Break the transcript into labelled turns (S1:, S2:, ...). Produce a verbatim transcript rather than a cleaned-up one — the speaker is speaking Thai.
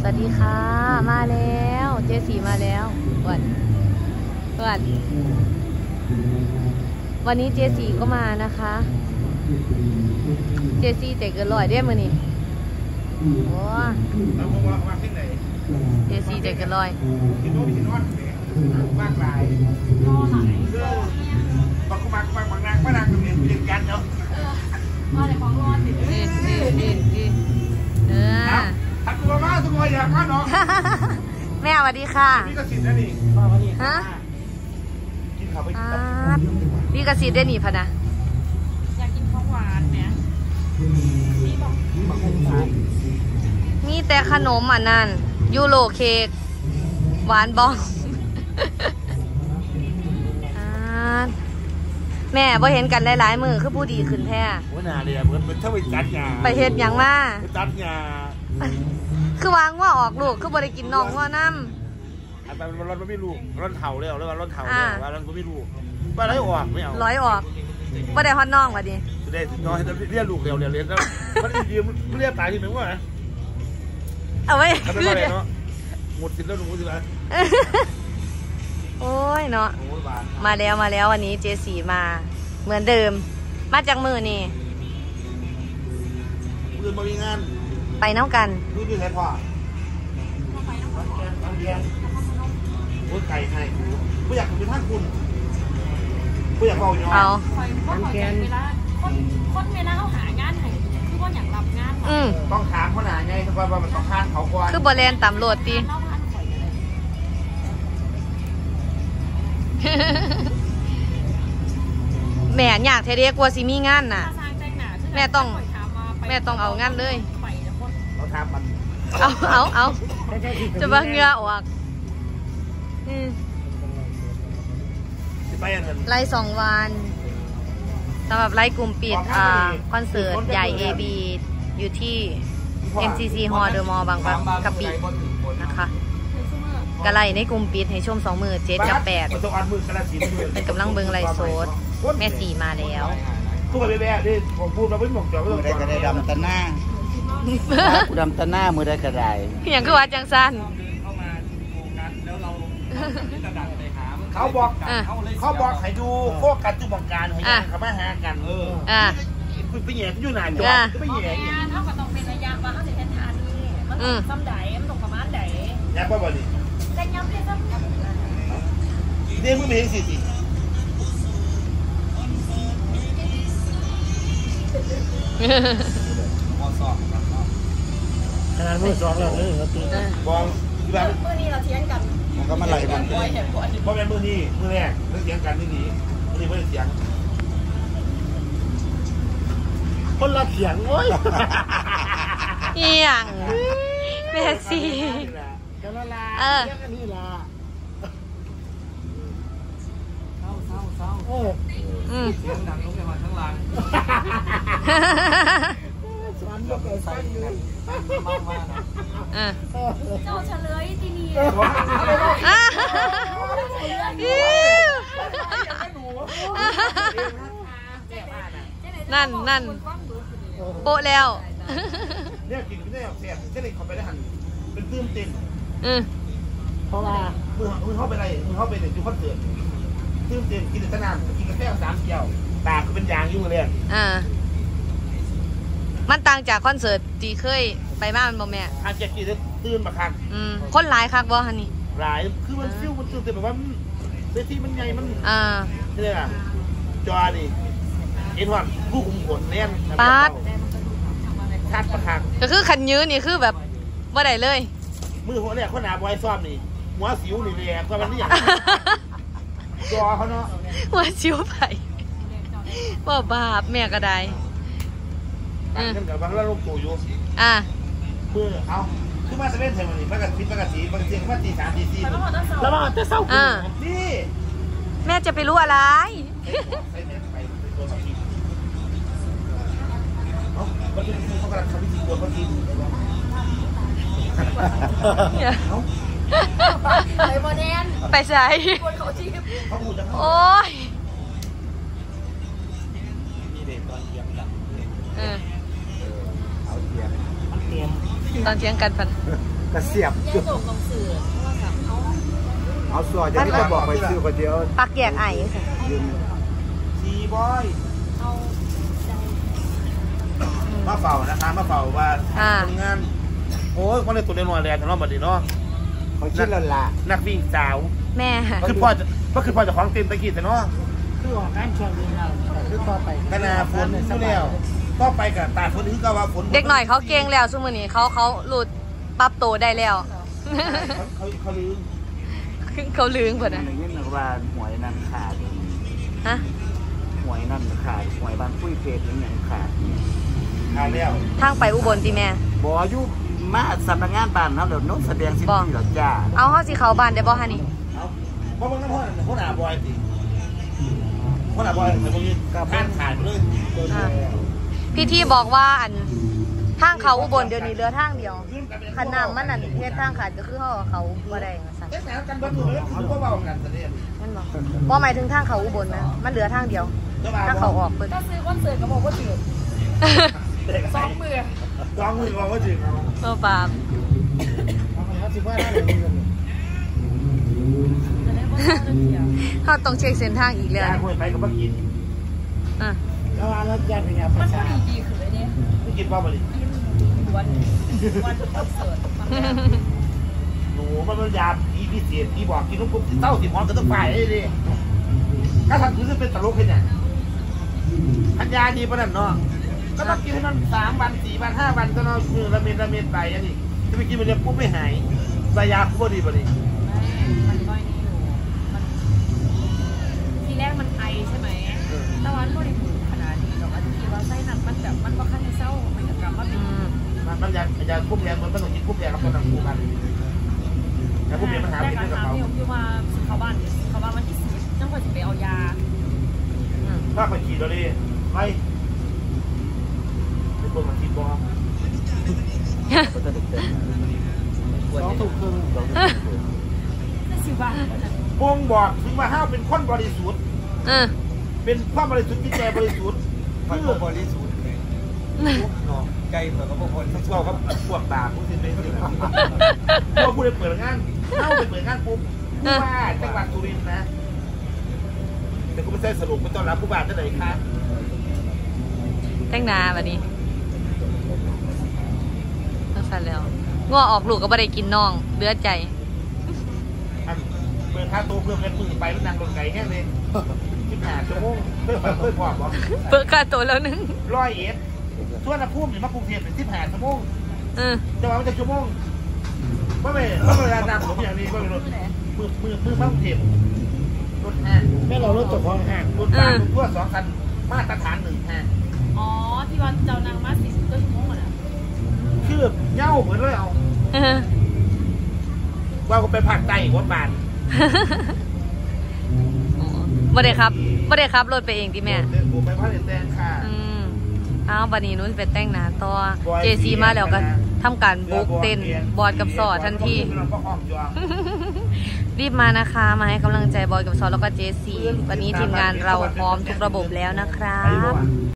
S1: วัสดีค่ะมาแล้วเจสีมาแล้ววันวันวันนี้เจสีก็มานะคะเจสีแต่เกินร้อยได้มือนี่โอ้เจสีแต่เกินร้อย
S2: มากหลายก็หลายบางคนบางบางบางนางบางนางก็เรียนเรียนยันเนาะมาแต่ของร้อนดิดิดิดิดิเออถักตัวมาตัวอยากมาเนาะ
S1: แม่สวัสดีค่ะ
S2: พี่กสิทธิ์นะนี่
S1: ฮะ
S2: กินข้าวไป
S1: พี่กสิทธิ์ได้หนีพะนะ
S3: อยากกินของหวานเนี่ยพี่บอก
S1: มีแต่ขนมอ่ะนั่นยูโรเค้กหวานบองแม่บ่เห็นกันหลายๆมือคือผู้ดีขึ้นแท้
S2: โอ้หนาเลยเหมือนเป็นถ้าไปจัดงาน
S1: ไปเฮ็ดหยังมา
S2: จัดงาน
S1: คือวางว่าออกลูกคือบ่ได้กินน้องว่าน้
S2: ำอันนั้นมันร้อนไม่รู้ร้อนเถาเลยแล้วร้อนเถาเลยว่าร้อนไม่รู้ว่าร้อยออกไม่เอา
S1: ร้อยออกบ่ได้ฮอดน้องว่ะดิ
S2: ได้น้อยเรียกลูกเร็วเร็วเรียนแล้วมันยืมเรียกตายที่ไหนวะ
S1: เอาไว้
S2: คือเนาะหมดสิทธิ์แล้วหนูสิละ
S1: โอ้ยเนาะมาแล้วมาแล้ววันนี้เจสีมาเหมือนเดิมมาจากมือนี่
S2: มือมามีงาน
S1: ไปน้องกัน
S2: มือมีใครพ่อไปน้องกันน้องเดียนโอ้ยไก่ไก่ไม่อยากเป็นท่านคุณไม่อยากเอาอยู่
S1: เอา
S3: น้องแกนเวลาคนคนเวลาเขาหางานไหนคือว่าอยากรับงาน
S2: ต้องถามเขาหนาไงทุกคนว่ามันต้องคาดเขาก่อน
S1: คือบอลเลนต่ำโหลดตีแม่อยากเทเรียกว่าสิมีงานน่ะแม่ต้องแม่ต้องเอางานเลยเอาเอาเอาจะบ้าเงือออกไล่สองวันสำหรับไล่กลุ่มปิดคอนเสิร์ตใหญ่ เอ บี อยู่ที่ เอ็ม ซี ซี Hall The Mall บางกะปินะคะกะไลในกลุ่มปิดให้ชมสองมือเจ็ดกับแปดเป็นกำลังเบิงไลโซดแม่สี่มาแล้ว
S2: พูดไปแบบนี้ผมพูดมาไม่หมดจอไม่ต้อง
S4: ได้กระไดดำตะหน้าดำตะหน้ามือได้กระได
S1: อย่างคือว่าจังสั้น
S2: เขาบอกเขาบอกให้ดูโฟกัสจุดบังการให้ยังเขามาหากันเอออ่าไปแย่อยู่ไหนจอไปแย่
S3: เท่ากับต้องเป็นระยะว่าเขาจะเห็นทานนี่มันต้องซ้ำใดมันต้องประมาณใด
S2: ยากกว่าบ่ดิ
S3: แต่ย้ำเลยซ้ำ
S2: เดี๋ยวมึงไม่เห็นสิสิ
S4: ขนาดมือสองแล้วเลยครับ
S2: บอง
S3: แบบมือนี้เราเทียงกัน
S4: มันก็มาไหลกัน
S2: เพราะเป็นมือนี้มือแรกเรื่องเสียงกันที่นี้มือนี้ไม่ได้เสียงคนละเสียงโอ้ย
S1: เอียงเบสซี่เออ
S4: นี่ล่ะ
S2: เศร้าเศร้าเศร้า
S4: เออ
S2: เสียงดังลงไปมาข้างล่าง
S4: สวนก็ไปใส่เลย
S2: มากมากนะ
S3: เจ้าเฉลยที่นี่
S1: นั่นนั่นโปะแล้ว
S2: เนี่ยกินไม่ได้หรอกเสียเช่นนี้เขาไปได้หันเป็นตื้มเต็ม
S4: เพราะว่า
S2: มือมือเข้าไปอะไรมือเข้าไปเนี่ยดูคอนเสิร์ตตื้มเต็มกินแต่น้ำกินกาแฟสามเกี่ยวตาคือเป็นยางยุ่งเลย
S1: อ่ามันต่างจากคอนเสิร์ตที่เคยไปมามันบ่แม่
S2: อาจจะกินแล้วตื้นมาคัก
S1: อืมคนหลายคักบ่ฮันนี่
S2: หลายคือมันฟิวมันตื้มเต็มแบบว่าเวทีมันใหญ่มัน
S1: อ่า
S2: เนี่ยจอดิเอ็นวันผู้คุมผลแน่น
S1: ปาด
S2: ชัดประคัง
S1: ก็คือขันยื้อนี่คือแบบว่าได้เลย
S2: มือหัวเนี่ยคนหนาบอยซ้อมนี่หัวสิวนี่เลยก็มันนี่อย่างจอเขาเนาะ
S1: หัวสิวไปว่าบาปแม่ก็ได้
S2: ตั้งกันกับบางเรื่องลูกตู่อยู่
S1: อ่า
S2: มือเอาคือมาเซเว่นเทมันนี่ปกติปกติปกติมาตีสามตีสี่แ
S4: ล้วมาจะเศร้า
S2: นี่
S1: แม่จะไปรู้อะไร
S2: เขากำลังทำพิธีตัวเขาที
S3: ไปโมเดล
S1: ไปใส่โอ้ยตอนเที่ยงกันพัน
S2: กระเสียบ
S3: แยกส่งลงสื่อโทรศัพท์เขา
S2: เอาส่วนจะไม่บอกไปซื้อคนเดียว
S1: ปักแยกไอ้
S2: ซีบอย
S3: เอาใจ
S2: มาเฝ้านะคะมาเฝ้าว่าทำงานโอ้ยมันเลยตัวเดียวหน่อยแรงทั้งรอบบัดนี้เนาะเขาชื่อละละนักวิ่งสาว
S1: แม่
S2: คือพ่อจะก็คือพ่อจะของเต็มตะกี้แต่เนาะ
S4: คือออกงานช่วงนี้เราคือต่อไป
S2: ขนาฝนอยู่แล้วก็ไปกับตาฝนที่ก็ว่าฝน
S1: เด็กหน่อยเขาเก่งแล้วซุมื้อนี้เขาเขาหลุดปรับตัวได้แล้ว
S2: เขาเขาลืม
S1: เขาลืงเพิ่นน่ะ
S4: อย่างนี้หนูว่าหวยนั่นขาด
S1: ฮะ
S4: หวยนั่นขาดหวยบ้านปุ้ยเพจอย่างขาด
S2: ขาดแล้ว
S1: ทางไปอุบลติแม่
S4: บ่อยู่มาสำนักงานบ้านเฮาเดี๋ยวน้องแสดงสิ่งที่หรอกจ้า
S1: เอาเฮาสิเข้าบ้านได้บ่ฮะนี่
S2: เอาเพราะมันก็พ่อพ่อหน้าบอยสิพ่อหน้าบอยแต่พวกนี้แม่นขาดเลย
S1: พี่ที่บอกว่าอันทางเขาอุบลเดี๋ยวนี้เหลือทางเดียวคันน้ำมันอันเฮ็ดทางขาดก็คือเฮาเขาบ่ได้ว่าซั่น
S2: เอ๊ะแหมกันบ้านตัวเล็กคือว่าเบากันแต่เนี่ย
S1: นั่นบ่บ่หมายถึงทางเขาอุบลนะมันเหลือทางเดียวทางเขาออกเพิ่น
S3: ถ้าซื้อคอนเสิร์ตก็บอกว่าจืดสองมือ
S2: สองมือบอกว่าจริงเอา
S1: เออปาบ
S2: เขาสิบห้าได้เลย
S3: จะได้ว่าเราเกี่ยว
S1: เฮาต้องเช็คเส้นทางอีกแล้ว
S2: ยาคุยไปกับเมื่อกี้
S1: อ่ะ
S4: แล้วว่ารถยาเป็นยา
S3: มันก็ดีดีขึ้นเลยเนี่ย
S2: เมื่อกี้ว่าบริ
S3: วันวันคอนเสิร์ต
S2: หนูมันเป็นยาอีพิเศษอีบอกกินลูกปุ๊บเต้าสิมอนก็ต้องไปเลยดิถ้าทำถือจะเป็นตลกแค่ไหนพันยาดีประนันเนาะก็ต้องกินให้มันสามวันสี่วันห้าวันก็เนาะมือละเมนละเมนไปอันนี้จะไปกินมันเรียปุ๊บไม่หายสายาคุบดีบดี
S3: มันก้อยนี่อยู่มันทีแรกมันไอใช่ไหมตะวันก็ได้ถึงขนาดนี้หรอกอาจจะคิดว่าไส้หนักมันแบบมันก็ขั้นเศร้ามันจะกลับมาเป็น
S1: อืม
S2: มันมันยายาคุบแรงมันต้องกินคุบแรงกับคนทำคู่กันยาคุบแรงมันหา
S3: แต่
S2: เป็น
S3: การ
S2: เรื่องกับ
S3: ถาม
S2: เขา
S3: พี่ผมคือว่าเขาบ้านเขาบ้านวันที่สิบต้องควรจะไปเอายา
S1: อืม
S2: ถ้าไปขี่ตัวนี้ไม่เป็นคนมาขี่บอล
S4: ก็จะเต็มสองถูกครึ่งสองถูกครึ่ง
S3: นั่นสิว่า
S2: บ่งบอกถึงว่าห้าเป็นคนบริสุทธิ์
S1: เออ
S2: เป็นความบริสุทธิ์จิตใจบริสุทธิ์
S4: มัน
S2: คือ
S4: ก็บริสุทธิ์เลยเนาะไกลเหมือนกับพวกคน
S2: เรากับพวกตาพวกที่เป็นสิ่งนั้นพวกผู้ได้เปิดงานเข้าไปเปิดงานปุ๊บผู้ว่าจังหวัดสุรินทร์นะแต่ก็ไม่ใช่สรุปไม่ต้อนรับผู้ว่าที่ไหนคะ
S1: แต่งหน้าบัดนี้ต้องสั่นแล้วง้อออกลูกก็บ่ได้กินน้องเหลือใจ
S2: อันเปิดค่าตัวเพิ่มเงินมือไปแล้วนางรถไก่แห้งเลยสิบห้าชั่วโมงเพื่อเพื่อพอบอก
S1: เปิดค่าตัวแล้วนึง
S2: ร้อยเอ็ดส่วนละพุ่มอยู่มากรุงเทพเป็นสิบห้าชั่วโมง
S1: เออ
S2: จะมาเป็นชั่วโมงไม่ไม่ไม่เวลานำผมอย่างนี้ไม่เป็นรถมือมือมือมากรุงเทพรถห้าง
S4: แม่เรารถตัวของห้าง
S2: รถบางรถทั่วสองคันมาตรฐานหนึ่งห้าง
S3: อ๋อที่วันเจ้านางมาสี่สิบก็ชั่วโมงอ่ะ
S2: คือเง่าเหมือนเลยเอา
S1: เออ
S2: ว่าก็ไปภาคใต้วัดบาน
S1: บ่ได้ครับบ่ได้ครับรถไปเองติแม่
S2: เดินผมไปพระเดชแดงค่ะ
S1: อืมอ้าวบัดนี้หนู้นไปแต่งหน้าต่อ เจ ซี มาแล้วก็ทำการบุกเต้นบอดกับซอทันที รีบมานะคะ มาให้กำลังใจบอยกับซอแล้วก็เจ ซี วันนี้ทีมงานเราพร้อมทุกระบบแล้วนะครับ